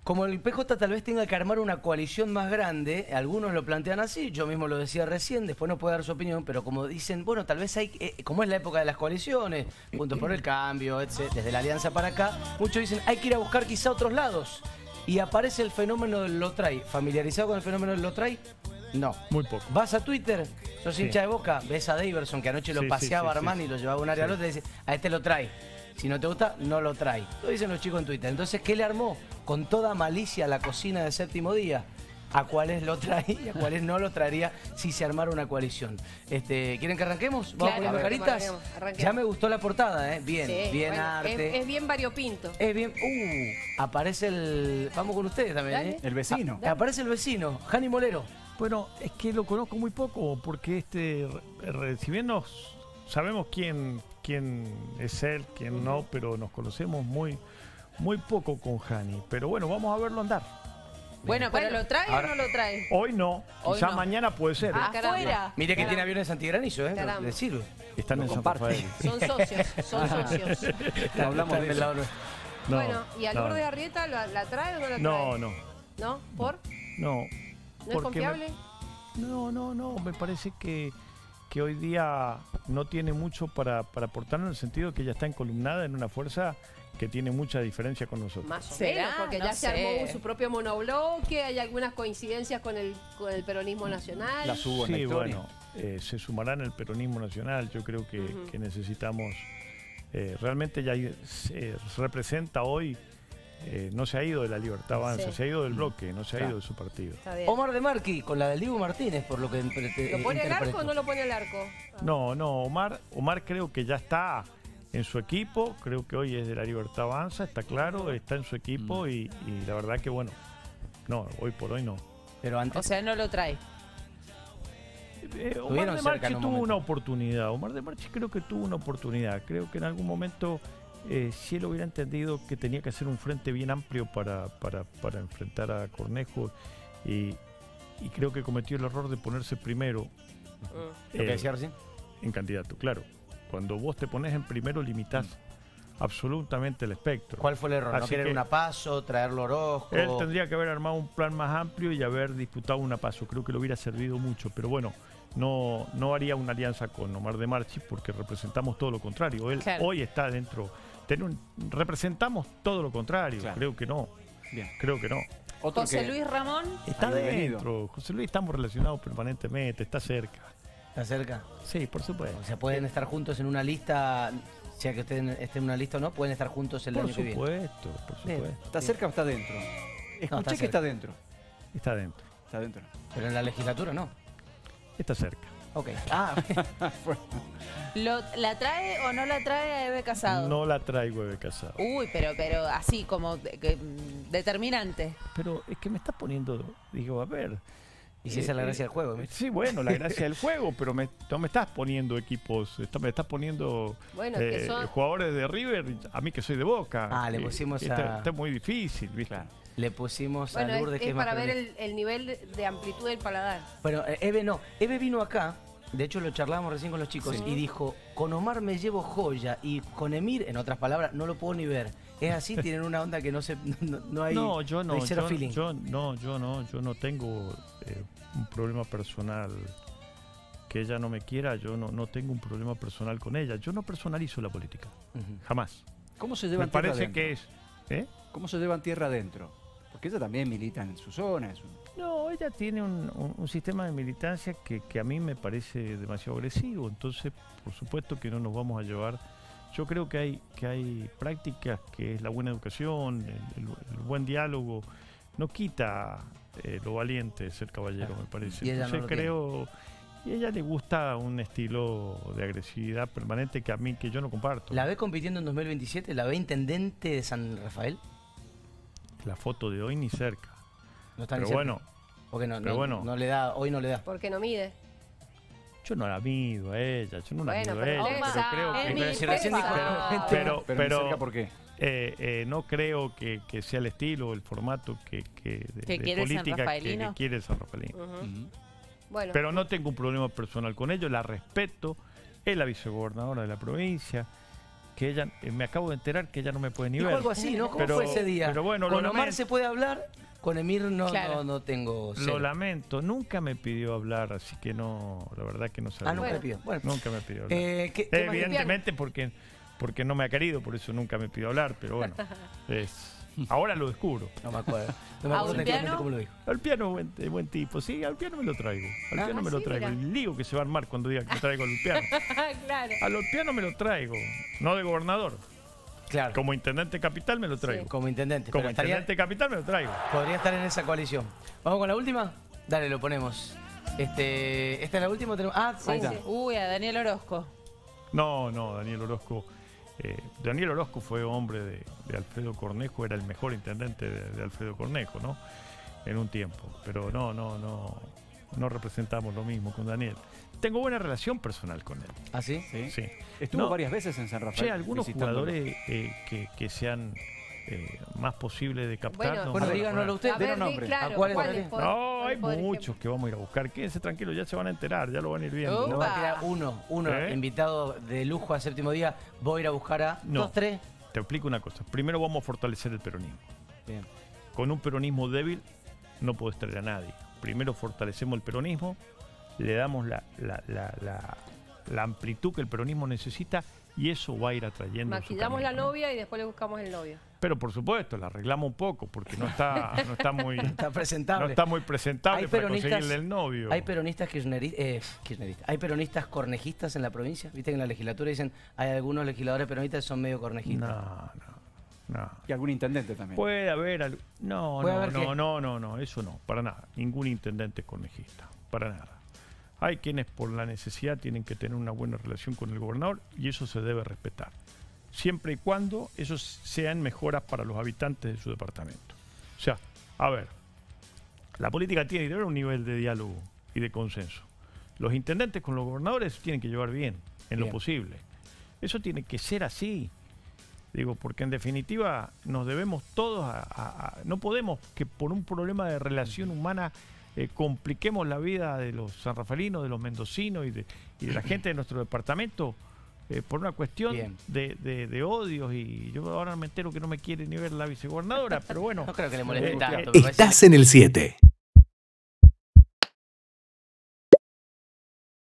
Como el PJ tal vez tenga que armar una coalición más grande, algunos lo plantean así, yo mismo lo decía recién, después no puede dar su opinión, pero como dicen, bueno, tal vez hay, como es la época de las coaliciones, Juntos por el Cambio, etc., desde la Alianza para acá, muchos dicen, hay que ir a buscar quizá otros lados. Y aparece el fenómeno del Lotray. ¿Familiarizado con el fenómeno del Lotray? No. Muy poco. Vas a Twitter, sos hincha de Boca, ves a Daverson, que anoche lo paseaba Armani y lo llevaba a un área al otro, y dice, a este lo trae. Si no te gusta, no lo trae. Lo dicen los chicos en Twitter. Entonces, ¿qué le armó? Con toda malicia la cocina del Séptimo Día. A cuáles lo trae y a cuáles no lo traería si se armara una coalición. ¿Quieren que arranquemos? ¿Vamos poniendo caritas? Arranquemos. Ya me gustó la portada, ¿eh? Bien, Sí, bien bueno, arte. es bien variopinto. Es bien. Aparece el. Vamos con ustedes también, Dale. ¿eh? El vecino. Aparece el vecino, Jani Molero. Bueno, es que lo conozco muy poco, porque si bien sabemos quién es él, quién no, pero nos conocemos muy poco con Jani. Pero bueno, vamos a verlo andar. Bueno, pero ¿lo trae ahora, o no lo trae? Hoy no, quizás mañana puede ser. Afuera. Mire que tiene aviones antigranizo, ¿eh? Caramba. Le sirve. Están en San Rafael. Son socios, son socios. No hablamos de eso. No, Bueno, ¿y a no. Lourdes Arrieta la trae o no la trae? No. ¿No? ¿Por? No. ¿No es confiable? No, me parece que hoy día no tiene mucho para aportar, en el sentido que ella está encolumnada en una fuerza que tiene mucha diferencia con nosotros. Más o ¿Será? menos, porque No ya se sé. armó su propio monobloque, hay algunas coincidencias con el peronismo nacional. Las hubo en la Sí, historia. bueno, se sumará en el peronismo nacional. Yo creo que necesitamos, realmente ya se representa hoy, no se ha ido de la Libertad Avanza, Sí. se ha ido del bloque, no se ha ido de su partido. Está bien. Omar de Marqui, con la del Dibu Martínez, por lo que ¿Lo pone al arco o no lo pone al arco? No, Omar creo que ya está en su equipo, creo que hoy es de la Libertad Avanza, está claro, está en su equipo y la verdad que bueno, no, hoy por hoy no. Pero antes. O sea, no lo trae. Omar Tuvieron de cerca Marchi en un tuvo momento. una oportunidad, Omar de Marchi creo que tuvo una oportunidad, creo que en algún momento si él hubiera entendido que tenía que hacer un frente bien amplio para enfrentar a Cornejo y creo que cometió el error de ponerse primero Lo que decía recién. en candidato, claro. Cuando vos te pones en primero limitás absolutamente el espectro. ¿Cuál fue el error? ¿No Así querer que una paso, traerlo Orozco? él tendría que haber armado un plan más amplio y haber disputado una paso. Creo que le hubiera servido mucho, pero bueno, no haría una alianza con Omar de Marchi porque representamos todo lo contrario. Él Claro. hoy está dentro. Representamos todo lo contrario. Claro. Creo que no. Bien. Creo que no. Otro José que- Luis Ramón. Está Bienvenido. dentro. José Luis, estamos relacionados permanentemente, está cerca. ¿Está cerca? Sí, por supuesto. O sea, pueden estar juntos en una lista, sea que estén en una lista o no, pueden estar juntos el Por año que viene. supuesto, por Bien. supuesto. ¿Está cerca o está dentro? Escuché que está dentro. Está dentro. Está dentro. Pero en la legislatura no. Está cerca. Ok. ¿La trae o no la trae a Eve Casado? No la traigo de casado. Uy, pero así como determinante. Pero es que me está poniendo, digo, a ver. Y si esa es la gracia del juego, ¿viste? Sí, bueno, la gracia del juego, pero no me estás poniendo equipos, me estás poniendo Bueno, que son- jugadores de River, a mí que soy de Boca. Ah, le pusimos a- Está muy difícil, ¿viste? Claro. Le pusimos Bueno, a Lourdes, que es es más para ver peronista. el nivel de amplitud del paladar. Bueno, Eve no. Eve vino acá, de hecho lo charlábamos recién con los chicos, y dijo, con Omar me llevo joya y con Emir, en otras palabras, no lo puedo ni ver. Es así, tienen una onda que no hay, No, yo no, hay cero yo, feeling. yo no tengo un problema personal que ella no me quiera, yo no tengo un problema personal con ella, yo no personalizo la política, Ujú. jamás. ¿Cómo se Me llevan tierra parece adentro? que es... ¿eh? ¿Cómo se llevan tierra adentro? Porque ella también milita en su zona. No, ella tiene un sistema de militancia que a mí me parece demasiado agresivo, entonces por supuesto que no nos vamos a llevar. Yo creo que hay prácticas que es la buena educación, el buen diálogo, no quita lo valiente de ser caballero, Claro. me parece. Y ella no Entonces lo creo, y a ella le gusta un estilo de agresividad permanente que yo no comparto. ¿La ve compitiendo en 2027? ¿La ve intendente de San Rafael? La foto de hoy ni cerca. No está ni Pero cerca. bueno, Porque pero bueno. no le da, hoy no le da. Porque no mide. yo no la mido a ella, yo no la Bueno, mido a pero ella, Omar, pero creo que... Pero si recién dijo, Pero, Pero ni cerca, ¿por qué? no creo que sea el estilo, el formato de quiere el política que sanrafaelino. quiere el sanrafaelino. Ujú. Ujú. Bueno, Pero no tengo un problema personal con ello, la respeto, es la vicegobernadora de la provincia, que ella, me acabo de enterar que ella no me puede ni Dijo ver. algo así, ¿no? ¿Cómo Pero- fue ese día? pero bueno, con lo Omar lamento. se puede hablar, con Emir Claro. no tengo Lo cero. lamento, nunca me pidió hablar, así que no, la verdad que no sabía. Ah, nunca Bueno. le pido. Bueno, Nunca me pidió hablar. ¿qué más? Evidentemente porque no me ha querido, por eso nunca me pidió hablar, pero bueno, ahora lo descubro. No me acuerdo. No me ¿A acuerdo un exactamente piano? cómo lo dijo. Al piano es buen tipo, sí, al piano me lo traigo. Al piano me lo sí, traigo. mira. El lío que se va a armar cuando diga que traigo al piano. Claro. Al piano me lo traigo, no de gobernador. Claro, Como intendente capital me lo traigo. como intendente. Como pero estaría- intendente capital me lo traigo. podría estar en esa coalición. ¿Vamos con la última? Dale, lo ponemos. ¿Esta es la última? Sí. Ahí está. Uy, a Daniel Orozco. No, Daniel Orozco. Daniel Orozco fue hombre de Alfredo Cornejo, era el mejor intendente de Alfredo Cornejo, ¿no? En un tiempo. Pero no representamos lo mismo con Daniel. Tengo buena relación personal con él. ¿Ah, sí? ¿Sí? Sí. Estuvo No. varias veces en San Rafael. Che, algunos visitándolo. jugadores que sean más posibles de captar. Bueno, no Bueno, me van a díganoslo poner. usted. A Den ver, un nombre. claro, ¿A cuáles ¿cuáles? podría? No, hay por ejemplo? muchos que vamos a ir a buscar. Quédense tranquilos, ya se van a enterar, ya lo van a ir viendo. No Opa. va a tirar uno ¿Eh? invitado de lujo a séptimo día. Voy a ir a buscar a No. 2, 3. Te explico una cosa. Primero vamos a fortalecer el peronismo. Bien. Con un peronismo débil no podés traer a nadie. Primero fortalecemos el peronismo, le damos la amplitud que el peronismo necesita y eso va a ir atrayendo. su Maquillamos la camino, ¿no? novia y después le buscamos el novio. Pero por supuesto, la arreglamos un poco porque no está muy, Está presentable. no está muy presentable Hay para peronistas- conseguirle el novio. Hay peronistas kirchneristas. Hay peronistas cornejistas en la provincia. Viste que en la legislatura dicen hay algunos legisladores peronistas que son medio cornejistas. No. Y algún intendente también. Puede haber no, Puede haber eso no, para nada. Ningún intendente es cornejista, para nada. Hay quienes por la necesidad tienen que tener una buena relación con el gobernador y eso se debe respetar. Siempre y cuando eso sean mejoras para los habitantes de su departamento. O sea, a ver, la política tiene que tener un nivel de diálogo y de consenso. Los intendentes con los gobernadores tienen que llevar bien, en lo Bien. posible. Eso tiene que ser así. Digo, porque en definitiva nos debemos todos no podemos que por un problema de relación humana compliquemos la vida de los sanrafalinos, de los mendocinos y de la gente de nuestro departamento por una cuestión Bien. de odios. Y yo ahora me entero que no me quiere ni ver la vicegobernadora, pero bueno. No creo que le moleste Eh, tanto. me parece Estás en el 7.